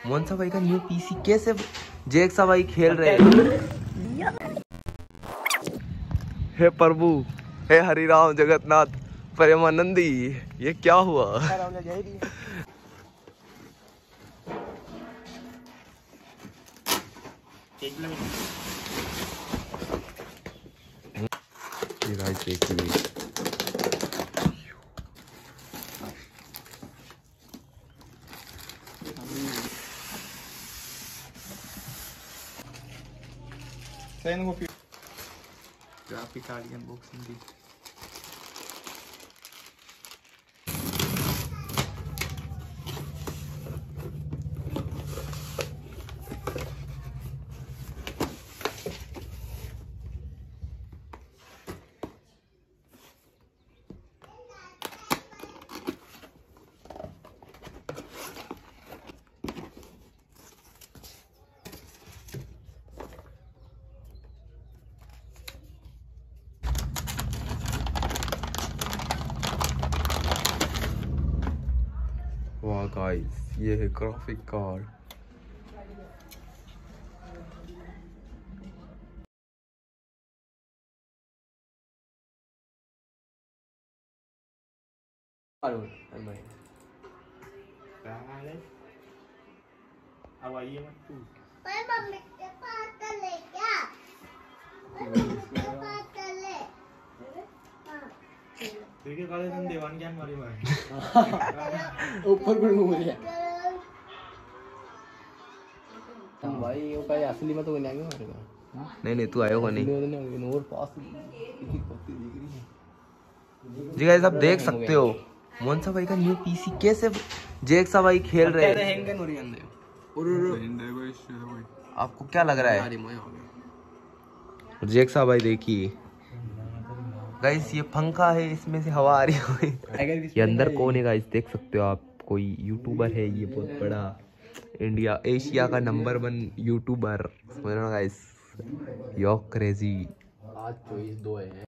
मोहन भाई का new PC कैसे जेक्सा भाई खेल रहे हैं। हे प्रभु, हे हरि राम जगन्नाथ प्रेमानंदी, ये क्या हुआ। ये गाइस देखिए, ग्राफिक कार्ड की अनबॉक्सिंग की। वाह गाइस, ये है ग्राफिक कार्ड। मम्मी के पास चले क्या? काले धंधे वान क्या मारी भाई ऊपर गुड़ मुंह है भाई। वो कहीं असली में तो नहीं आएंगे हमारे पास। नहीं तू आयो को नहीं। और पास जी गाइस, आप देख सकते हो मोहन भाई का न्यू पीसी कैसे जेक्सा भाई खेल रहे हैं। आपको क्या लग रहा है जेक्सा भाई? देखिए गाइस, ये पंखा है, इसमें से हवा आ रही है। ये अंदर कौन है गाइस, देख सकते हो आप, कोई यूट्यूबर है ये, बहुत बड़ा इंडिया एशिया का नंबर 1 यूट्यूबर। समझ रहे हो गाइस, यो क्रेजी। आज 24/2 है।